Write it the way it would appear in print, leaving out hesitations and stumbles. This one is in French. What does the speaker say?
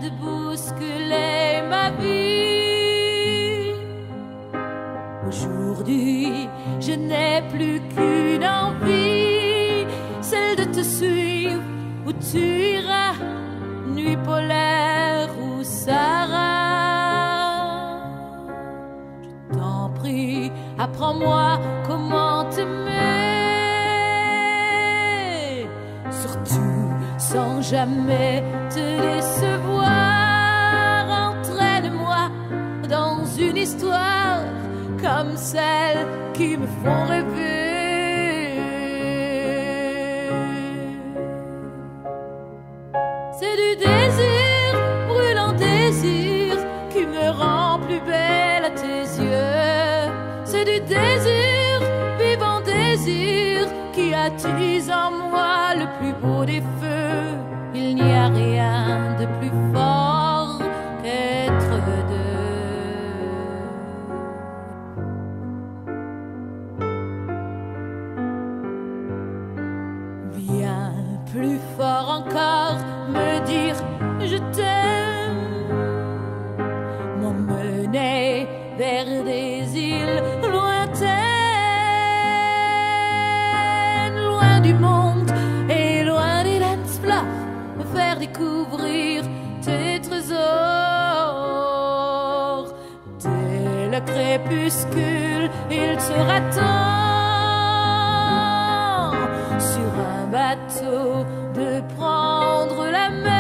de bousculer ma vie. Aujourd'hui, je n'ai plus qu'une envie, celle de te suivre où tu iras, nuit polaire ou Sahara. Je t'en prie, apprends-moi comment t'aimer, surtout sans jamais te décevoir. Entraîne-moi dans une histoire comme celles qui me font rêver. C'est du désir, brûlant désir, qui me rend plus belle à tes yeux. C'est du désir, vivant désir, qui attise en moi le plus beau des feux. Il n'y a rien de plus fort qu'être deux. Bien plus fort encore, me dire je t'aime, m'emmener vers des îles lointaines, loin du monde et loin des dance floors, me faire découvrir tes trésors. Dès le crépuscule, il sera temps sur un bateau de prendre la mer.